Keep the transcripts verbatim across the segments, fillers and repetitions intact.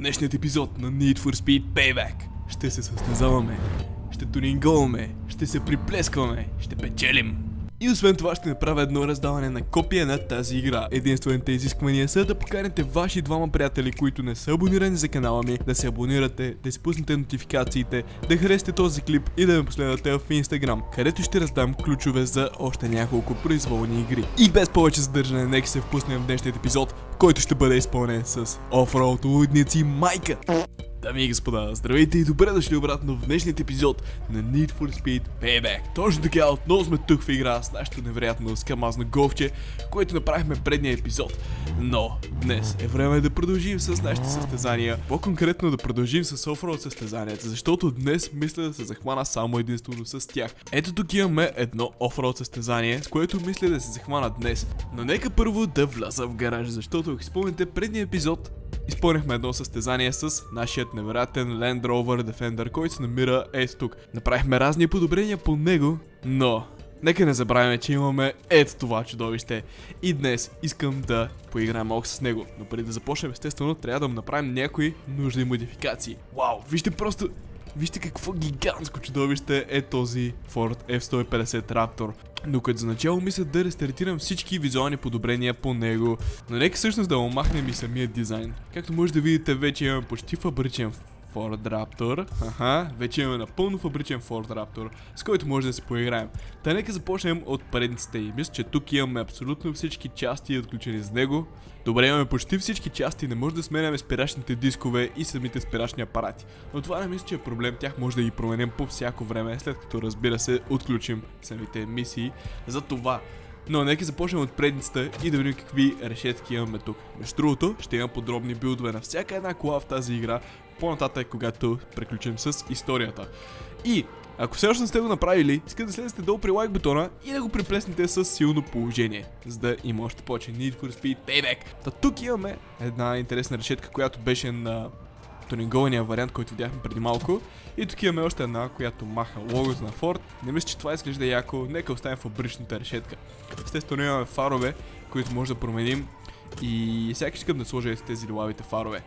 днешният епизод на Need for Speed Payback ще се състезаваме, ще тунинговаме, ще се приплескваме, ще печелим. И освен това ще направя едно раздаване на копия на тази игра. Единствените изисквания са да поканите ваши двама приятели, които не са абонирани за канала ми, да се абонирате, да си пуснете нотификациите, да харесате този клип и да ме последвате в Instagram, където ще раздам ключове за още няколко произволни игри. И без повече задържане, нека се впуснем в днешният епизод, който ще бъде изпълнен с офроуд лудници майка. Дами и господа, здравейте и добре дошли обратно в днешният епизод на Need for Speed Payback. Точно така, отново сме тук в игра с нашето невероятно скамазно голфче, което направихме предния епизод. Но днес е време да продължим с нашите състезания, по-конкретно да продължим с офроуд състезанията, защото днес мисля да се захвана само единствено с тях. Ето тук имаме едно офроуд състезание, с което мисля да се захвана днес. Но нека първо да вляза в гараж, защото ако спомните предния епизод, изпълнихме едно състезание с нашият невероятен Land Rover Defender, който се намира ето тук. Направихме разни подобрения по него, но нека не забравяме, че имаме ето това чудовище. И днес искам да поиграем малко с него. Но преди да започнем, естествено, трябва да му направим някои нужни модификации. Вау, вижте просто... Вижте какво гигантско чудовище е този Ford F сто и петдесет Raptor. Но като за начало мисля да рестартирам всички визуални подобрения по него, но нека всъщност да му махнем и самия дизайн. Както може да видите, вече имаме почти фабричен Ford Raptor. Аха, вече имаме напълно фабричен Ford Raptor, с който може да се поиграем. Та нека започнем от предниците и мисля, че тук имаме абсолютно всички части отключени с него. Добре, имаме почти всички части, не може да сменяме спирачните дискове и самите спирачни апарати. Но това не мисля, че е проблем, тях може да ги променим по всяко време, след като разбира се отключим самите мисии за това. Но нека започнем от предницата и да видим какви решетки имаме тук. Между другото, ще имам подробни билдове на всяка една кола в тази игра, по-нататък, когато приключим с историята. И ако все още не сте го направили, искам да слезете долу при лайк бутона и да го приплеснете с силно положение, за да има още повече Need for Speed Payback. Та тук имаме една интересна решетка, която беше на тунингования вариант, който видяхме преди малко. И тук имаме още една, която маха логото на Ford. Не мисля, че това изглежда яко, нека оставим фабричната решетка. Естествено имаме фарове, които може да променим и всяка искам да сложа тези лилавите фарове.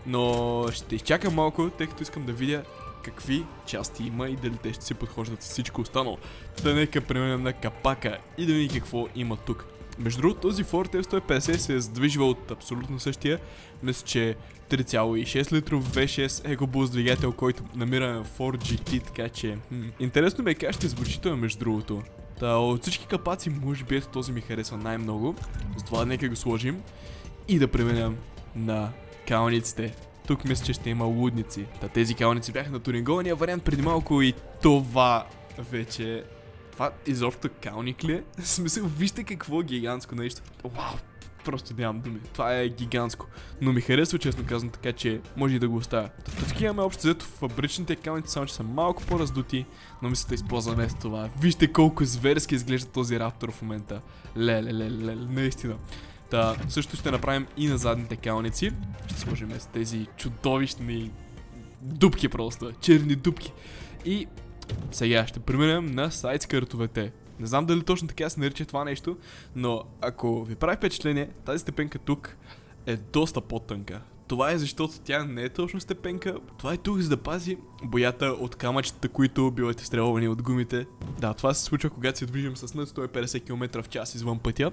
Но ще изчакам малко, тъй като искам да видя какви части има и дали те ще си подхождат с всичко останало. Да нека преминем на капака и да видим какво има тук. Между другото, този Ford F сто и петдесет се е задвижва от абсолютно същия. Мисля, че три цяло и шест литров ви шест EcoBoost двигател, който намираме в Ford джи ти, така че... Хм. Интересно ми е как ще звучи това между другото. Та, от всички капаци, може би ето този ми харесва най-много. Затова нека го сложим и да преминем на калниците. Тук мисля, че ще има лудници. Та тези калници бяха на тунингования вариант преди малко и това вече... Това изобщо калник ли е? В смисъл, вижте какво гигантско нещо. Вау, просто нямам думи. Това е гигантско. Но ми харесва, честно казвам, така че може и да го оставя. Тук имаме общо взето фабричните калници, само че са малко по-раздути, но мисля да използваме с това. Вижте колко зверски изглежда този Raptor в момента. Леле, леле, леле, наистина. Та, също ще направим и на задните калници. Ще сложим с тези чудовищни дупки просто, черни дупки. И сега ще преминем на сайдскъртовете. Не знам дали точно така се нарича това нещо, но ако ви прави впечатление, тази степенка тук е доста по-тънка. Това е защото тя не е точно степенка, това е тук за да пази боята от камъчета, които биват изстрелвани от гумите. Да, това се случва когато се движим с над сто и петдесет километра в час извън пътя.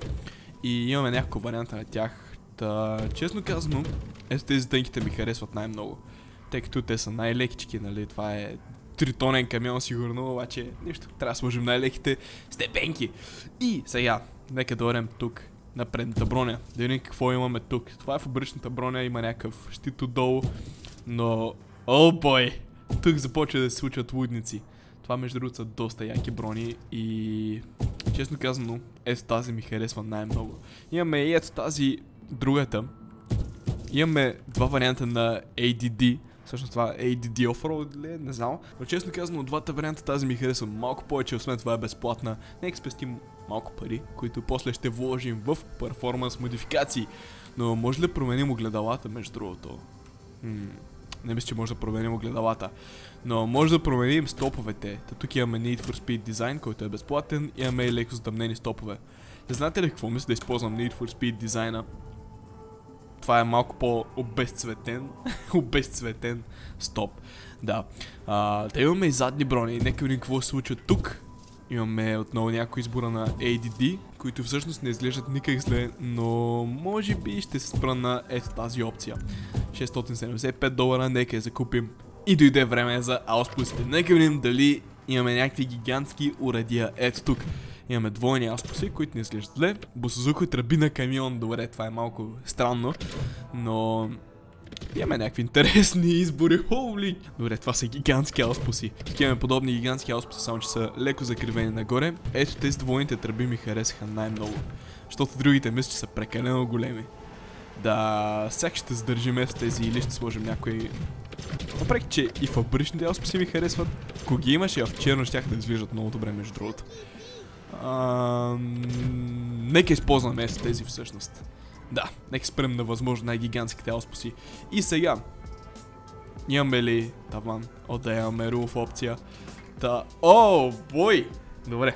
И имаме няколко варианта на тях. Та, честно казано, ето тези тънките ми харесват най-много. Тъй като те са най-лекички, нали, това е тритонен камион сигурно, обаче нищо, трябва да сложим най-леките степенки. И сега, нека да дойдем тук на предната броня, да видим какво имаме тук. Това е фабричната броня, има някакъв щит отдолу, но... О, бой! Тук започва да се случват лудници. Това между другото са доста яки брони и... Честно казано, ето тази ми харесва най-много. Имаме и ето тази другата. Имаме два варианта на ей ди ди. Всъщност това ей ди ди Offroad ли? Не знам. Но честно казано, от двата варианта тази ми харесва малко повече, освен това е безплатна. Нека спестим малко пари, които после ще вложим в перформанс модификации. Но може ли да променим огледалата между другото? Хм, не мисля, че може да променим огледалата. Но може да променим стоповете. Та тук имаме Need for Speed Design, който е безплатен. Имаме и леко затъмнени стопове. Не знаете ли какво мисля да използвам Need for Speed дизайна? Това е малко по-обезцветен. Обезцветен. Стоп. Да. А, да имаме и задни брони. Нека видим какво се случва тук. Имаме отново някой избора на Ей Ди Ди, които всъщност не изглеждат никак зле, но може би ще се спра на ето тази опция. шестстотин седемдесет и пет долара, нека я закупим. И дойде време за ауспусите. Нека видим дали имаме някакви гигантски уредия ето тук. Имаме двойни ауспуси, които не изглеждат зле. Босозухо тръби на камион, добре, това е малко странно, но имаме някакви интересни избори. Хоули! Добре, това са гигантски ауспуси. Имаме подобни гигантски ауспуси, само че са леко закривени нагоре. Ето тези двойните тръби ми харесаха най-много, защото другите мисля, че са прекалено големи. Да, сега ще задържим ето тези или ще сложим някои. Въпреки, че и фабричните ауспуси ми харесват. Ако ги имаше, а в черно щях да изглеждат много добре между другото. А, нека използвам ето тези всъщност. Да, нека спрем на възможно най-гигантските ауспуси. И сега имаме ли таван? О, да, имаме рулов опция. Та, о, бой! Добре.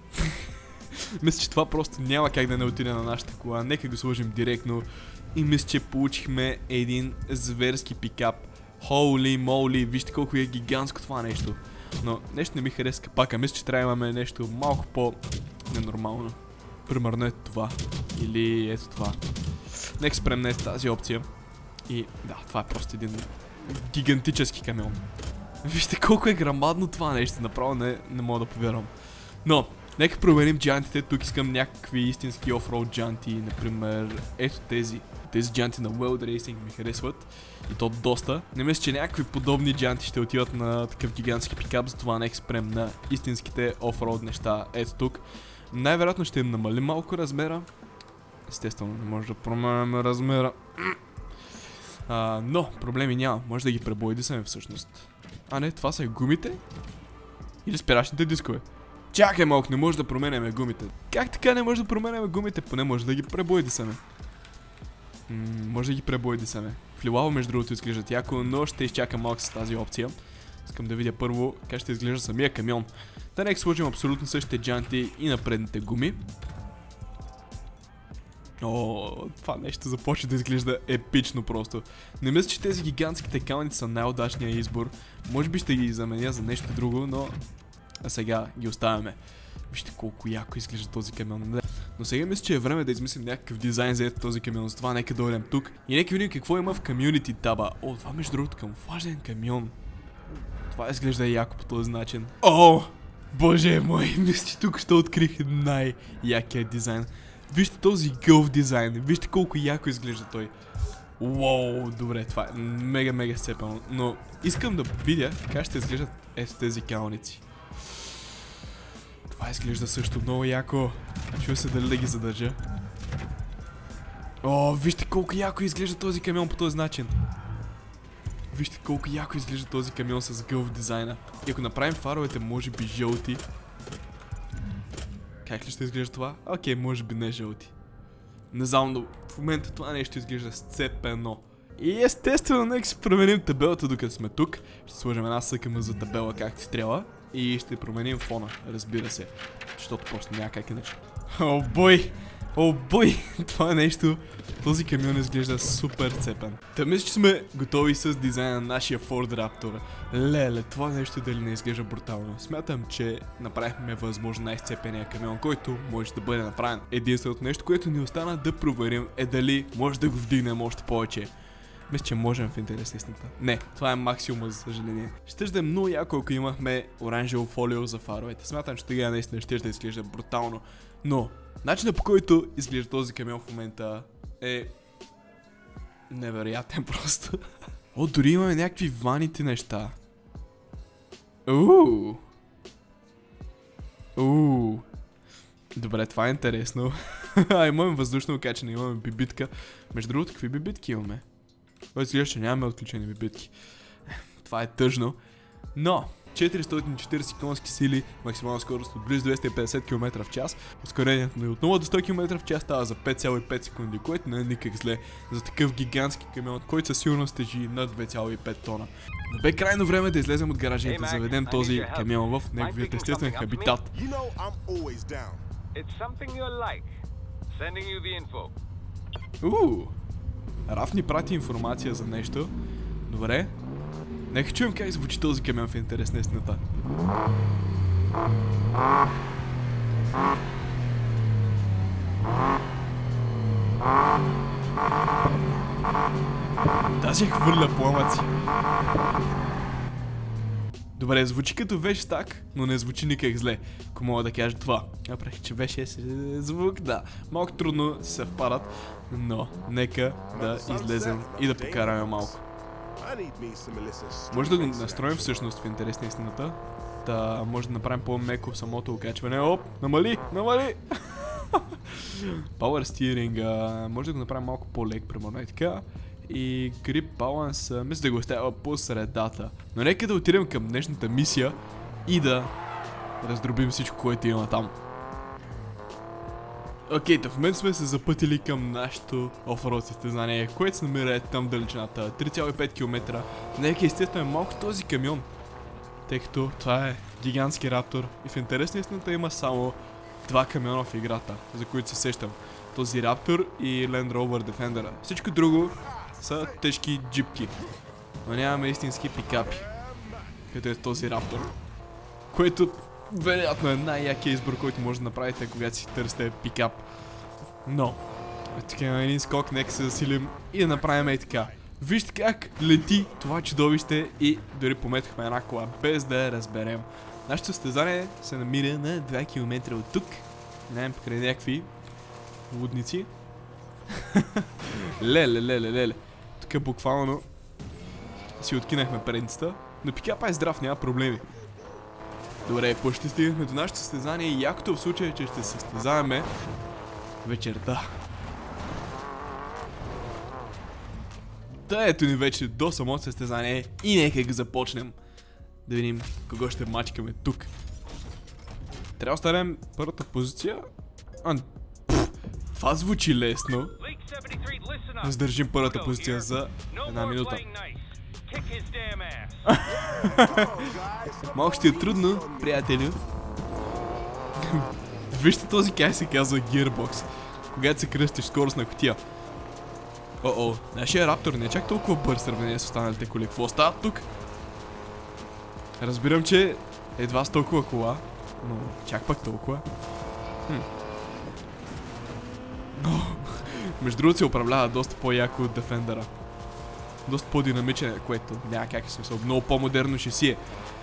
Мисля, че това просто няма как да не отиде на нашата кола. Нека го сложим директно. И мисля, че получихме един зверски пикап. Хоули моли, вижте колко е гигантско това нещо. Но нещо не ми хареса капака. Мисля, че трябва да имаме нещо малко по-ненормално. Примерно ето това. Или ето това. Нека спрем на тази опция. И да, това е просто един гигантически камион. Вижте колко е грамадно това нещо. Направо не, не мога да повярвам. Но, нека проверим джантите. Тук искам някакви истински офроуд джанти. Например, ето тези. Тези джанти на World Racing ми харесват. И то доста. Не мисля, че някакви подобни джанти ще отиват на такъв гигантски пикап. Затова нека спрем на истинските офроуд неща. Ето тук. Най-вероятно ще им намалим малко размера. Естествено, не може да променяме размера. А, но, проблеми няма. Може да ги пребоядисаме всъщност. А не, това са гумите? Или спирачните дискове? Чакай малко, не може да променяме гумите. Как така не може да променяме гумите? Поне може да ги пребоядисаме. Може да ги пребоядисаме. Флилаво между другото изглеждат яко, но ще изчакам малко с тази опция. Искам да видя първо как ще изглежда самия камион. Да, нека сложим абсолютно същите джанти и на предните гуми. О, това нещо започва да изглежда епично просто. Не мисля, че тези гигантски текалници са най-удачният избор. Може би ще ги заменя за нещо друго, но а сега ги оставяме. Вижте колко яко изглежда този камион. Но сега мисля, че е време да измислим някакъв дизайн за този камион. Затова нека дойдем тук и нека видим какво има в Community таба. О, това между другото камуфлажен камион. Това изглежда яко по този начин. О, боже мой, мисля, че тук ще открих най-якия дизайн. Вижте този гълв дизайн, вижте колко яко изглежда той. Уоу, добре, това е мега-мега сцепено. Но искам да видя как ще изглеждат ето тези калници. Това изглежда също много яко. Чува се дали да ги задържа. О, вижте колко яко изглежда този камион по този начин. Вижте колко яко изглежда този камион с гълв дизайна. И ако направим фаровете, може би жълти. Как ли ще изглежда това? Окей, може би не жълти. Не знам, но в момента това нещо изглежда сцепено. И естествено, нека си променим табелата докато сме тук. Ще сложим една съкъма за табела както си трябва. И ще променим фона, разбира се. Защото просто няма как иначе. О, бой! О, бой! Това нещо, този камион изглежда супер цепен. Та мисля, че сме готови с дизайна на нашия Ford Raptor. Леле, това нещо дали не изглежда брутално. Смятам, че направихме възможно най-сцепения камион, който може да бъде направен. Единственото нещо, което ни остана да проверим е дали може да го вдигнем още повече. Мисля, че можем в интерес на истината. Не, това е максимум, за съжаление. Ще да е много яко, ако имахме оранжево фолио за фаровете. Смятам, че тогава наистина ще да изглежда брутално. Но начинът, по който изглежда този камион в момента е невероятен просто. О, дори имаме някакви ваните неща. Ууу. Ууу. Добре, това е интересно. А, имаме въздушно качене, имаме бибитка. Между другото, какви бибитки имаме? Той изглежда, че нямаме отключени бибитки. Това е тъжно. Но четиристотин и четиридесет конски сили, максимална скорост от близо двеста и петдесет километра в час. Ускорението на от нула до сто километра в час става за пет цяло и пет секунди, което не е никак зле за такъв гигантски камион, който със сигурност тежи над две цяло и пет тона. Но бе крайно време да излезем от гаража и да заведем този камион в неговият естествен хабитат. Ууу. Раф ни прати информация за нещо. Добре. Нека чуем как звучи този камион в интерес на истината. Тази хвърля пламъци. Добре, звучи като вещ так, но не звучи никак зле, ако мога да кажа това. Напрех, че веше звук, да. Малко трудно се съвпадат, но нека да излезем и да покараме малко. Може да го настроим всъщност в интерес на истината. Та може да направим по-меко самото окачване. Оп, намали, намали! Power steering, може да го направим малко по-лек, примерно и така. И grip balance, мисля да го оставя по средата. Но нека да отидем към днешната мисия и да раздробим всичко, което има там. Окей, okay, в момента сме се запътили към нашото оффроуд състезание, което се намира там далечината, три цяло и пет километра. Нека естествено е малко този камион, тъй като това е гигантски раптор и в интерес на истината има само два камиона в играта, за които се сещам. Този раптор и Land Rover Defender. Всичко друго са тежки джипки, но нямаме истински пикапи, като е този раптор. Което вероятно е най-якия избор, който може да направите, когато си търсите пикап. Но, така имаме един скок, нека се засилим и да направим и така. Вижте как лети това чудовище и дори пометахме една кола, без да я разберем. Нашето състезание се намира на два километра от тук. Минаем покрай някакви лудници. Леле, леле, леле. Тук буквално си откинахме предницата, но пикапа е здрав, няма проблеми. Добре, почти стигнахме до нашето състезание и якото в случая е, че ще състезаваме вечерта. Та ето ни вече до самото състезание и нека го започнем. Да видим кого ще мачкаме тук. Трябва да оставим първата позиция. А, пфф, това звучи лесно. Задържим първата позиция за една минута. Малко ще е трудно, приятелю. Вижте този как се казва Gearbox, когато се кръстиш скорост на кутия. О-о, нашия раптор не е чак толкова бърз в сравнение с останалите коли. Какво става тук? Разбирам, че едва с толкова кола, но чак пак толкова. Хм. Но, между другото се управлява доста по-яко от Defender-а. Доста по-динамичен, което няма как смисъл. Много по-модерно ще си е.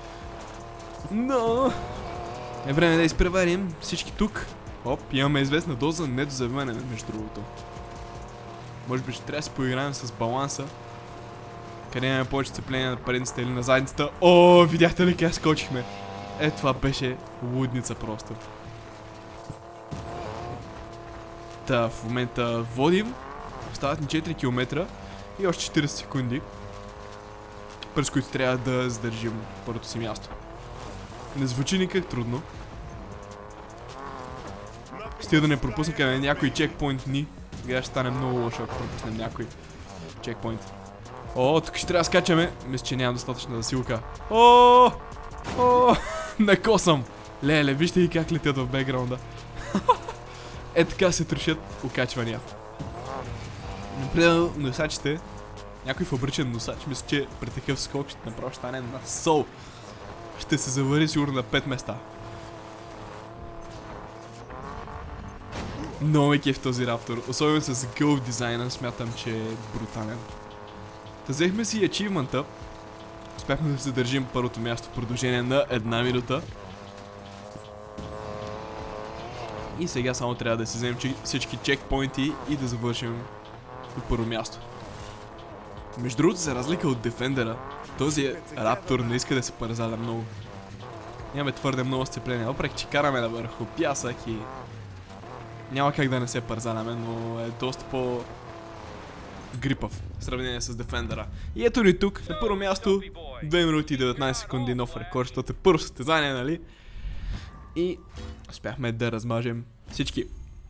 Но е време да изпреварим всички тук. Оп, имаме известна доза недозавиване, между другото. Може би ще трябва да се поиграем с баланса. Къде имаме повече сцепление на предницата или на задницата. О, видяхте ли как скочихме? Е, това беше лудница просто. Та, в момента водим. Остават ни четири километра и още четирийсет секунди, през които трябва да задържим първото си място. Не звучи никак трудно. Стига да не пропуснем някой чекпоинт ни. Сега ще стане много лошо, ако пропуснем някой чекпоинт. О, тук ще трябва да скачаме. Мисля, че нямам достатъчна засилка. О, о, накосам. Леле, вижте и как летят в бекграунда. Е, така се трошат окачвания. Например, носачите. Някой фабричен носач, мисля, че при такъв скок ще направо стане на сол. Ще се завари сигурно на пет места. Много е кеф този раптор, особено с гълв дизайна, смятам, че е брутален. Та взехме си ачивмента. Успяхме да задържим първото място в продължение на една минута. И сега само трябва да си вземем всички чекпоинти и да завършим до първо място. Между другото, за разлика от Defender-а, този раптор не иска да се парзаля много. Нямаме твърде много сцепление, въпреки че караме навърху пясък и няма как да не се парзаляме, но е доста по грипав в сравнение с Defender-а. И ето ни тук, на първо място, две минути и деветнайсет секунди нов рекорд, защото е първо състезание, нали? И успяхме да размажем всички.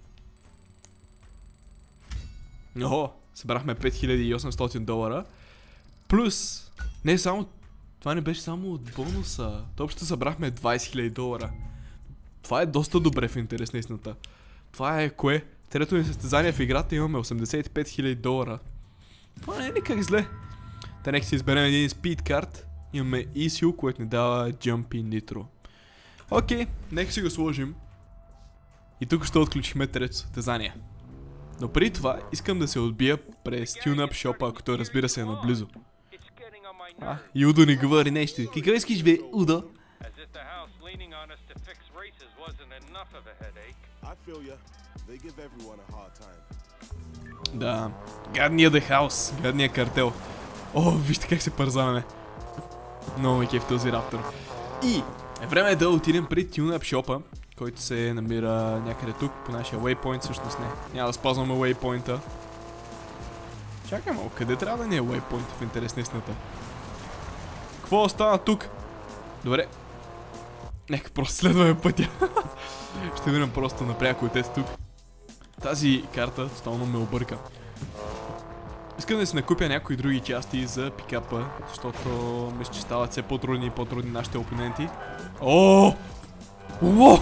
Охо, събрахме пет хиляди и осемстотин долара. Плюс, не само, това не беше само от бонуса. Общо събрахме двайсет хиляди долара. Това е доста добре в интерес на истината. Това е кое? Трето ни състезание в играта, имаме осемдесет и пет хиляди долара. Това не е никак зле. Та нека си изберем един speed card. Имаме исю, което ни дава jump и nitro. Окей, нека си го сложим. И тук ще отключихме трето състезание. Но преди това искам да се отбия през TuneUp шопа, ако той разбира се е наблизо. А, и Удо ни говори нещо. Какво искаш бе, Удо? Да, гадния The House, гадния картел. О, вижте как се пързаваме. Много ме кеф този раптор. И е време да отидем при TuneUp шопа, който се намира някъде тук, по нашия waypoint, всъщност не. Няма да спазваме waypoint-а. Чакай малко, къде трябва да ни е waypoint в интерес на истината? Какво остана тук? Добре. Нека просто следваме пътя. Ще минем просто напряко от тук. Тази карта тотално ме обърка. Искам да си накупя някои други части за пикапа, защото мисля, че стават все по-трудни и по-трудни нашите опоненти. О! Уо!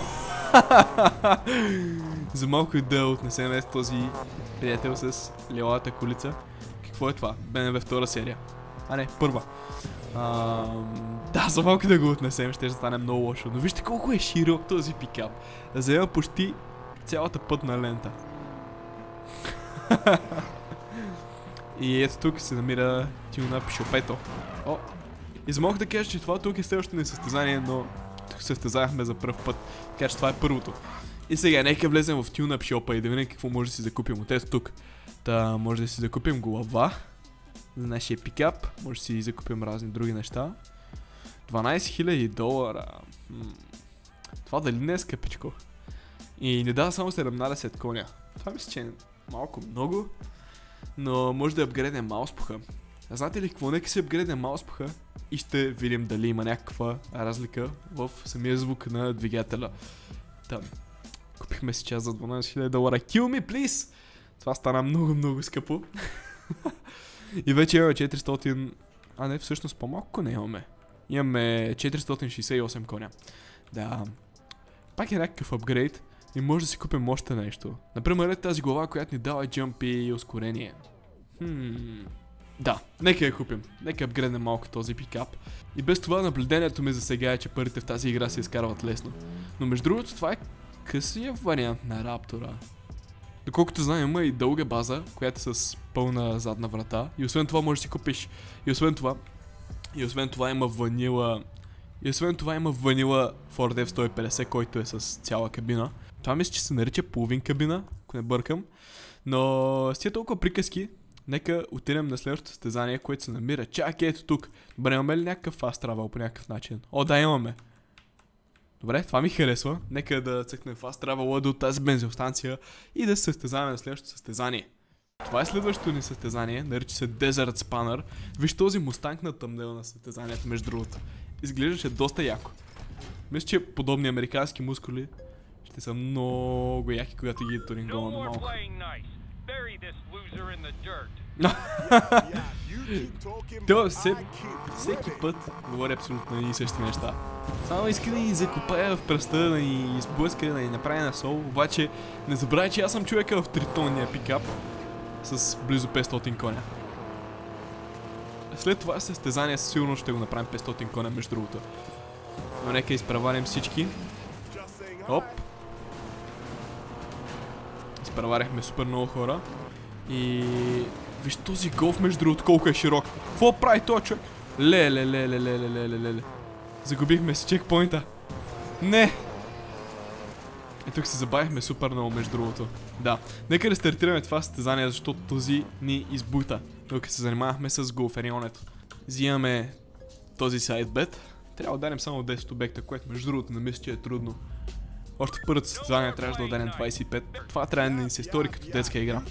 За малко да отнесем този приятел с лилата колица. Какво е това? Б М В втора серия. А не, първа. А, да, за малко да го отнесем, ще стане много лошо. Но вижте колко е широк този пикап. Заема почти цялата пътна лента. И ето тук се намира TuneUp шопето. О! И за малко да кажа, че това тук е следващото ни състезание, но тук състезахме за пръв път. Така че това е първото. И сега нека влезем в TuneUp шопа и да видим какво може да си закупим от ето тук. Та може да си закупим глава за нашия пикап. Може да си закупим разни други неща. дванайсет хиляди долара. М това дали не е скъпичко? И не дава само седемнайсет коня. Това мисля, че е малко много. Но може да апгрейднем мауспуха. А знаете ли какво? Нека си апгрейднем мауспуха и ще видим дали има някаква разлика в самия звук на двигателя. Там. Купихме си час за дванайсет хиляди долара. Kill me, please! Това стана много, много скъпо. И вече имаме четиристотин... А не, всъщност по-малко коня имаме. Имаме четиристотин шейсет и осем коня. Да. Пак е някакъв апгрейд. И може да си купим още нещо. Например, тази глава, която ни дава джъмп и ускорение. Хм... Да, нека я купим. Нека апгрейднем малко този пикап. И без това наблюдението ми за сега е, че парите в тази игра се изкарват лесно. Но между другото, това е късия вариант на Раптора. Доколкото знам, има и дълга база, която е с пълна задна врата. И освен това можеш да си купиш. И освен това... И освен това има ванила... И освен това има ванила Ford F сто и петдесет, който е с цяла кабина. Това мисля, че се нарича половин кабина, ако не бъркам. Но с тия толкова приказки, нека отидем на следващото състезание, което се намира. Чак ето тук. Добре, имаме ли някакъв fast travel по някакъв начин? О, да, имаме. Добре, това ми харесва. Нека да цъкнем fast travel до тази бензиностанция и да се състезаваме на следващото състезание. Това е следващото ни състезание, нарича се Desert Spanner. Виж този мустанг на тъмнел на състезанието, между другото. Изглеждаше доста яко. Мисля, че подобни американски мускули ще са много яки, когато ги турингуваме малко. Това все, всеки път говори абсолютно едни и същи неща. Само иска да ни закопая в пръста, да ни изблъска, да ни направи на сол. Обаче не забравяй, че аз съм човека в тритонния пикап с близо петстотин коня. След това състезание сигурно ще го направим петстотин коня, между другото. Но нека изпреварим всички. Оп. Изпреварихме супер много хора. И... виж този голф, между другото, колко е широк. Какво прави този човек? Леле, леле, леле, леле, леле. Загубихме си чекпоинта. Не! И тук се забавихме супер много, между другото. Да. Нека рестартираме това състезание, защото този ни избута. Докато се занимавахме с голферионето. Взимаме този сайдбет. Трябва да ударим само десет обекта, което между другото не мисля, че е трудно. Още в първото състезание трябваше да ударим двайсет и пет. Това трябва да ни се стори като детска игра.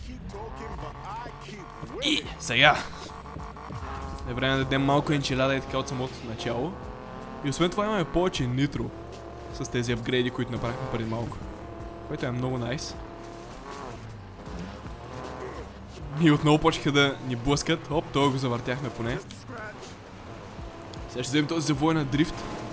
И сега е време да дадем малко енчилада и така от самото начало. И освен това имаме повече нитро с тези апгрейди, които направихме преди малко. Което е много найс. И отново почнаха да ни блъскат. Оп, това го завъртяхме поне. Сега ще вземем този завой на дрифт.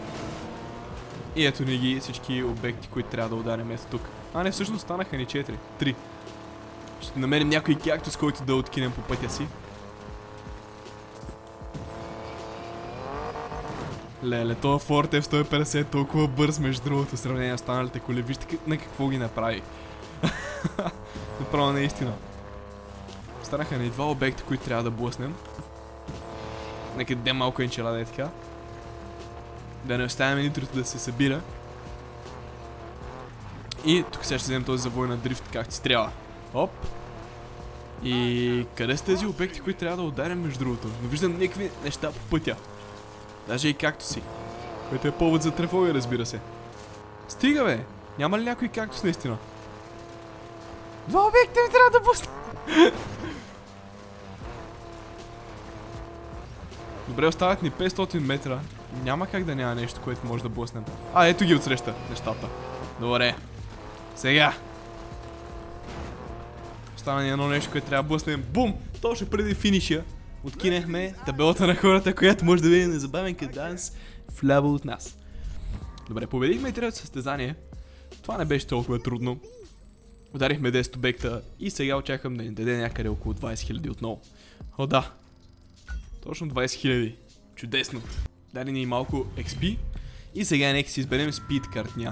И ето ни ги всички обекти, които трябва да ударим ето тук. А не, всъщност станаха ни четири. три. Ще намерим някой кактус, който да откинем по пътя си. Леле, това Ford F сто и петдесет е толкова бърз между другото в сравнение с останалите коли. Вижте на какво ги направи. Направо наистина. Останаха ни два обекта, които трябва да блъснем. Нека дадем малко енчелада е така. Да не оставяме нитрото да се събира. И тук сега ще вземем този завой на дрифт, както си трябва. Оп. И къде са тези обекти, които трябва да ударим между другото? Но виждам някакви неща по пътя. Даже и както си. Което е повод за тревога, разбира се. Стига бе! Няма ли някой кактус наистина? Два обекта ми трябва да пусна! Добре, остават ни петстотин метра. Няма как да няма нещо, което може да блъснем. А, ето ги отсреща нещата. Добре. Сега. Остана ни едно нещо, което трябва да блъснем. Бум! Точно преди финиша откинехме табелата на хората, която може да види незабавен каданс вляво от нас. Добре, победихме и третото състезание. Това не беше толкова трудно. Ударихме десет обекта и сега очаквам да ни даде някъде около двайсет хиляди отново. О, да. Точно двайсет хиляди. Чудесно. Даде ни малко екс пи. И сега нека си изберем спид картня.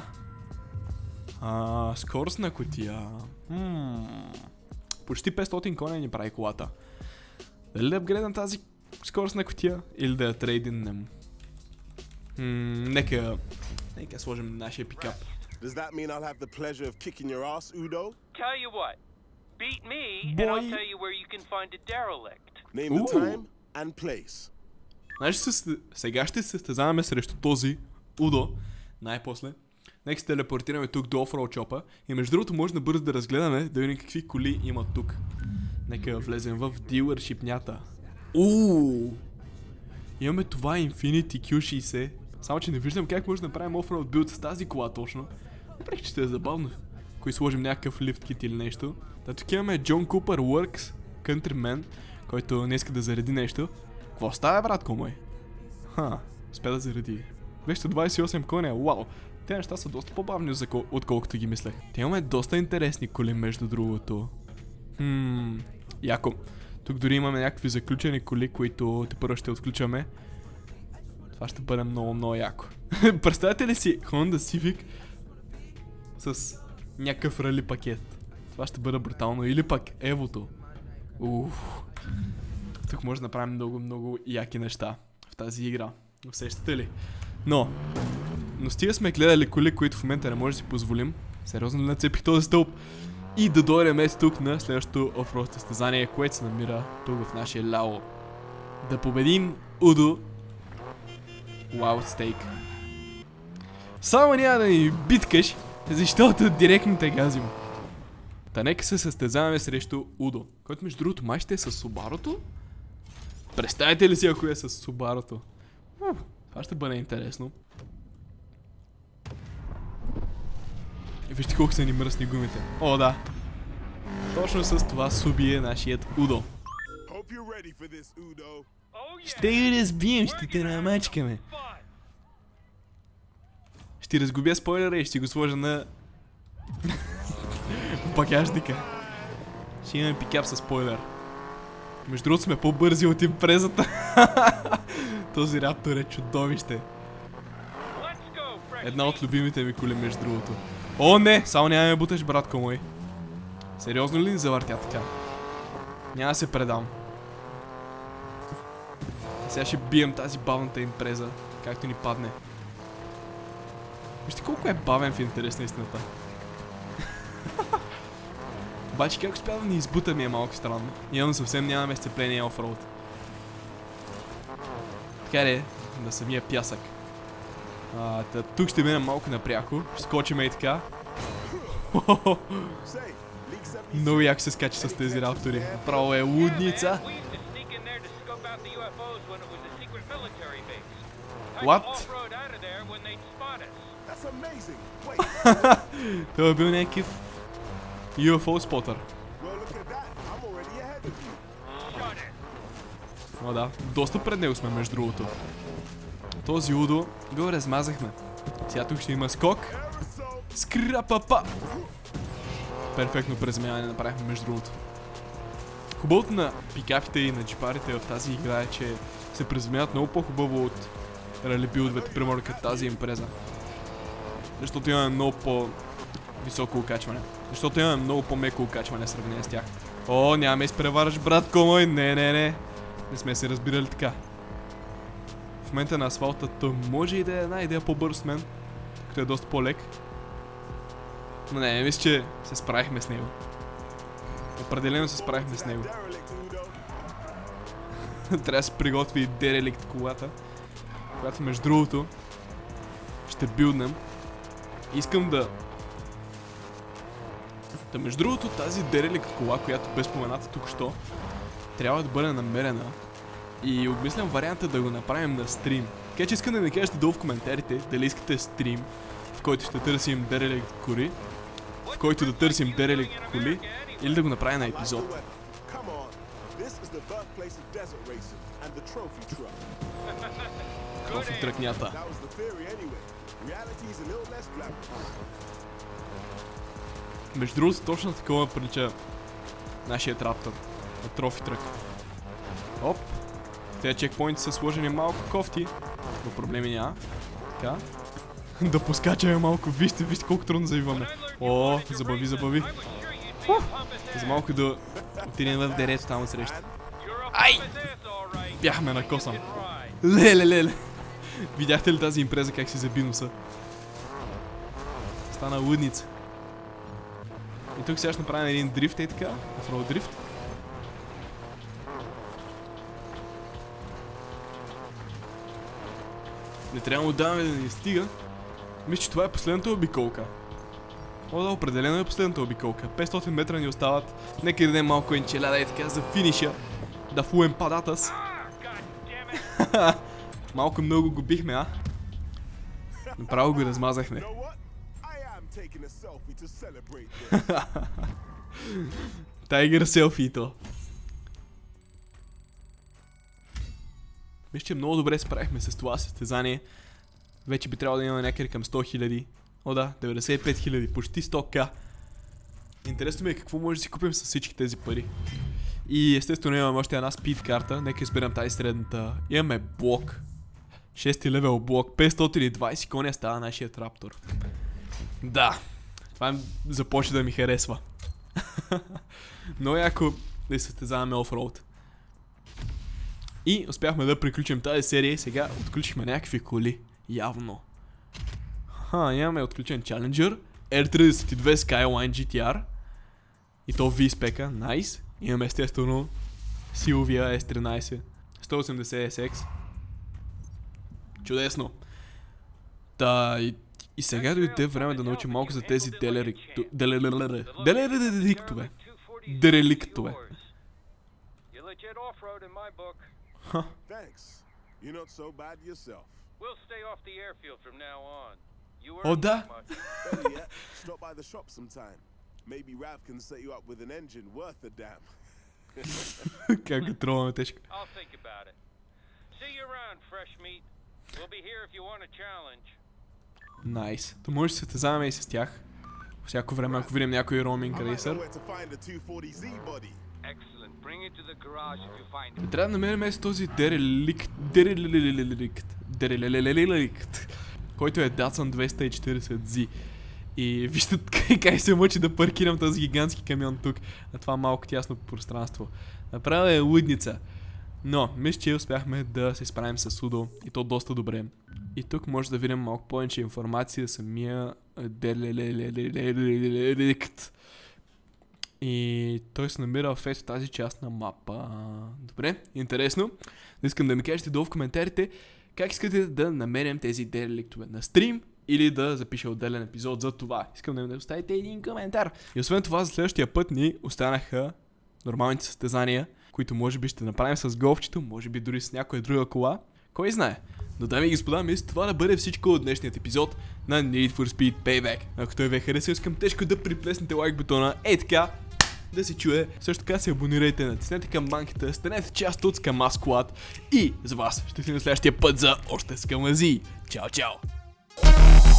А, скоростна кутия. Ммм. Почти петстотин коня ни прави колата. Дали да апгрейдам тази скоростна кутия или да я трейдинем? Ммм, нека... Нека сложим нашия пикап. Does that mean I'll have the pleasure of kicking your ass, Udo? Tell you what, beat me and I'll tell you where you can find a derelict. Name the time and place. Значи сега ще се състезаваме срещу този Удо, най-после. Нека се телепортираме тук до офроуд шопа и между другото може да бързо да разгледаме да видим какви коли има тук. Нека влезем в дилършипнята. Ууу! Имаме това Infiniti кю шейсет. Само че не виждам как може да направим офроуд билд с тази кола точно. Напрех, че ще е забавно. Кой сложим някакъв лифт кит или нещо. Да, тук имаме John Cooper Works Countryman, който не иска да зареди нещо. Какво става, братко мой? Ха, успя да зареди. двеста двайсет и осем коня, вау! Те неща са доста по-бавни, отколкото ги мислех. Те имаме доста интересни коли, между другото. Хмм, яко. Тук дори имаме някакви заключени коли, които те първо ще отключваме. Това ще бъде много, много яко. Представете ли си Honda Civic с някакъв рали пакет? Това ще бъде брутално. Или пак Евото. Уф. Тук може да направим много, много яки неща в тази игра. Усещате ли? Но, но стига сме гледали коли, които в момента не може да си позволим. Сериозно ли нацепих този стълб? И да дойдем ето тук на следващото офроуд състезание, което се намира тук в нашия ляво. Да победим Удо Wild Stake. Само няма да ни биткаш, защото директно те газим. Та нека се състезаваме срещу Удо, който между другото май ще е с Субарото. Представете ли си ако е с Субарото? Това ще бъде интересно. И вижте колко са ни мръсни гумите. О, да. Точно с това Суби е нашият Удо. Ще ги разбием, ще те намачкаме. Ще разгубя спойлера и ще го сложа на... в багажника. Ще имаме пикап със спойлер. Между другото сме по-бързи от импрезата. Този раптор е чудовище. Една от любимите ми коли, между другото. О, не! Само няма ме буташ, братко мой. Сериозно ли ни завъртя така? Няма да се предам. Сега ще бием тази бавната импреза, както ни падне. Вижте колко е бавен в интерес на истината. Обаче как успя да ни избута ми е малко странно. Явно съвсем нямаме сцепление офроуд. Така е, на самия пясък. А, тъ, тук ще минем малко напряко. Ще скочим и така. Много яко се скача с тези раптори. Право е лудница. What? Това е бил някакъв ю еф о спотър. О, да, доста пред него сме, между другото. Този Удо го размазахме. Сега тук ще има скок. Скрапапа! Перфектно преземяване направихме, между другото. Хубавото на пикапите и на джипарите в тази игра е, че се преземяват много по-хубаво от рали билдовете, примерно като тази импреза. Защото имаме много по-високо окачване. Защото имаме много по-меко окачване в сравнение с тях. О, нямаме изпревараш, братко мой. Не, не, не. Не сме се разбирали така. В момента на асфалта то може и да е една идея по-бърз с мен, като е доста по-лек. Но не, не мисля, че се справихме с него. Определено се справихме с него. Трябва да се приготви и дереликт колата, която между другото ще билднем. Искам да... Та между другото тази дереликт кола, която бе спомената тук-що, трябва да бъде намерена и обмислям варианта да го направим на стрим. Така че искам да ми кажете долу в коментарите дали искате стрим, в който ще търсим дереликт коли, в който да търсим дереликт коли, или да го направим на епизод. Трофи тръкнята. Между другото, точно такова прилича нашия раптор на трофи трък. Оп! Тези чекпоинти са сложени малко кофти, но проблеми няма. Така. Да поскачаме малко. Вижте, вижте колко трудно завиваме. О, забави, забави. За малко да отидем в дерето там среща. Ай! Бяхме на косъм. Леле, леле. Видяхте ли тази импреза как си заби носа? Стана лудница. И тук сега ще направим един дрифт, е така. Офроуд дрифт. Не трябва да даваме да ни стига. Мисля, че това е последната обиколка. О, да, определено е последната обиколка. петстотин метра ни остават. Нека дадем малко енчеляда и така за финиша. Да фуем падатас. Малко много го бихме, а? Направо го размазахме. Тайгър селфи и то. Мисля, че много добре справихме с това състезание. Вече би трябвало да имаме някъде към сто хиляди. О да, деветдесет и пет хиляди, почти сто хиляди. Интересно ми е какво може да си купим с всички тези пари. И естествено имаме още една спид карта. Нека изберем тази средната. Имаме блок. шести левел блок. петстотин и двайсет коня става нашият раптор. Да. Това започва да ми харесва. Много яко да състезаваме офроуд. И успяхме да приключим тази серия и сега отключихме някакви коли. Явно. Ха, имаме отключен Challenger, Р тридесет и две Skyline джи ти Ар и то V-спека, найс. Имаме естествено силовия Ес тринайсет, сто и осемдесет Ес Екс. Чудесно. Та и, и сега дойде време да научим малко за тези делериктове. Делериктове. Дереликтове. Ха. О, да! Как го тролваме тежко. Найс. То може да се състезаваме и с тях. Всяко време, ако видим някой роуминг рейсър. Трябва да намерим с този дереликт, дереликт, дереликт, който е Datsun двеста и четирийсет зет. И вижте как се мъчи да паркирам този гигантски камион тук, на това малко тясно пространство. Направо е лудница. Но, мисля, че успяхме да се справим с Судо и то доста добре. И тук може да видим малко повече информация за самия дереликт. И той се намира в ето тази част на мапа. Добре, интересно. Искам да ми кажете долу в коментарите как искате да намерим тези дереликтове на стрим или да запиша отделен епизод за това. Искам да ми оставите един коментар. И освен това, за следващия път ни останаха нормалните състезания, които може би ще направим с голфчето, може би дори с някоя друга кола. Кой знае? Но дами и господа, мисля това да бъде всичко от днешният епизод на Need for Speed Payback. Ако той ви е харесал, искам тежко да приплеснете лайк бутона, е така, да се чуе. Също така се абонирайте, натиснете камбанката, станете част от Скама Squad и за вас ще си на следващия път за още скамази. Чао, чао!